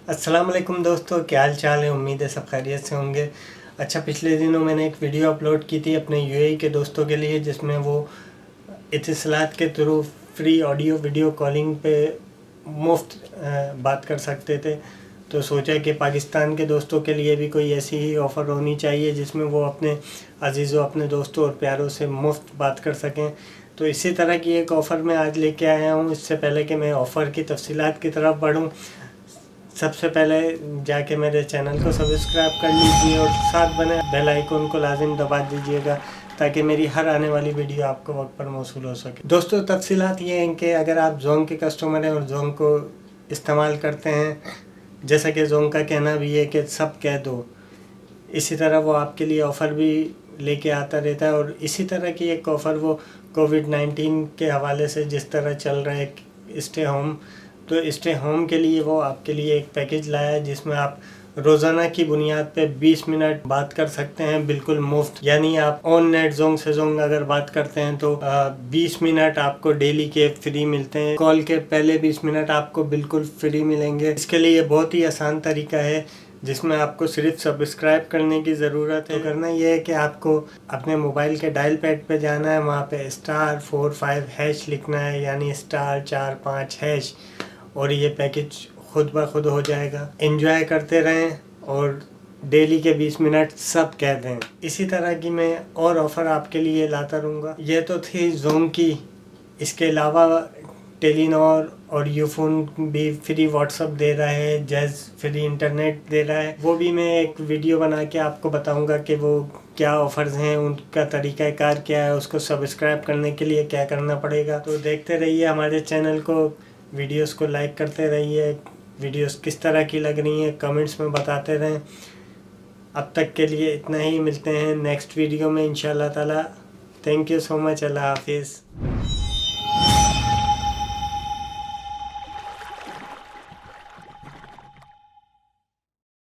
अस्सलाम वालेकुम दोस्तों, क्या हाल चाल है। उम्मीद है सब खैरियत से होंगे। अच्छा, पिछले दिनों मैंने एक वीडियो अपलोड की थी अपने यूएई के दोस्तों के लिए, जिसमें वो इत्तिसालात के through free audio video calling पे मुफ्त बात कर सकते थे। तो सोचा कि पाकिस्तान के दोस्तों के लिए भी कोई ऐसी ही ऑफ़र होनी चाहिए जिसमें वो अपने अजीज़ों, अपने दोस्तों और प्यारों से मुफ्त बात कर सकें। तो इसी तरह की एक ऑफ़र मैं आज लेके आया हूँ। इससे पहले कि मैं ऑफ़र की तफसीलात की तरफ बढ़ूँ, सबसे पहले जाके मेरे चैनल को सब्सक्राइब कर लीजिए और साथ बने बेल आइकन को लाजिम दबा दीजिएगा ताकि मेरी हर आने वाली वीडियो आपको वक्त पर मौसूल हो सके। दोस्तों, तफसीलात ये हैं कि अगर आप जोंग के कस्टमर हैं और जोंग को इस्तेमाल करते हैं, जैसा कि जोंग का कहना भी है कि सब कह दो, इसी तरह वो आपके लिए ऑफ़र भी लेके आता रहता है। और इसी तरह की एक ऑफ़र वो कोविड-19 के हवाले से जिस तरह चल रहा है स्टे होम, तो स्टे होम के लिए वो आपके लिए एक पैकेज लाया है जिसमें आप रोज़ाना की बुनियाद पे 20 मिनट बात कर सकते हैं बिल्कुल मुफ्त। यानी आप ऑन नेट जोंग से जोंग अगर बात करते हैं तो 20 मिनट आपको डेली के फ्री मिलते हैं। कॉल के पहले 20 मिनट आपको बिल्कुल फ्री मिलेंगे। इसके लिए बहुत ही आसान तरीका है जिसमें आपको सिर्फ सब्सक्राइब करने की ज़रूरत है। तो करना यह है कि आपको अपने मोबाइल के डायल पैड पे जाना है, वहाँ पे *45# लिखना है, यानी *45# और ये पैकेज खुद ब खुद हो जाएगा। एंजॉय करते रहें और डेली के 20 मिनट सब कह दें। इसी तरह की मैं और ऑफ़र आपके लिए लाता रहूँगा। ये तो थी जोंग की। इसके अलावा टेलीनॉर और यूफोन भी फ्री व्हाट्सअप दे रहा है, जैज़ फ्री इंटरनेट दे रहा है। वो भी मैं एक वीडियो बना के आपको बताऊंगा कि वो क्या ऑफ़र्स हैं, उनका तरीक़ाकार क्या है, उसको सब्सक्राइब करने के लिए क्या करना पड़ेगा। तो देखते रहिए हमारे चैनल को, वीडियोस को लाइक करते रहिए। वीडियोस किस तरह की लग रही हैं कमेंट्स में बताते रहें। अब तक के लिए इतना ही, मिलते हैं नेक्स्ट वीडियो में इंशाल्लाह ताला। Thank you so much. अल्लाह हाफिज़।